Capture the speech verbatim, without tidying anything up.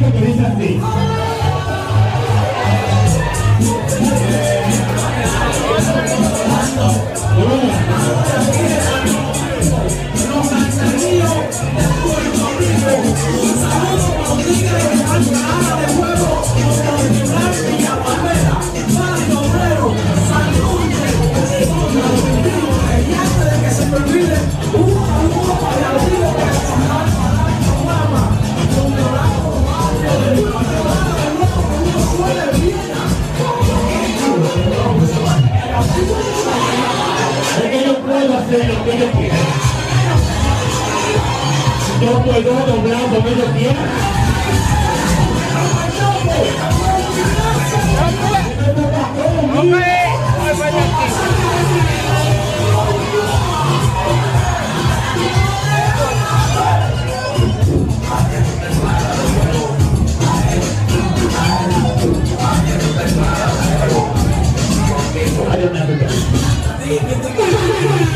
que dice así. Yo puedo doblar como ellos quieran. I don't have to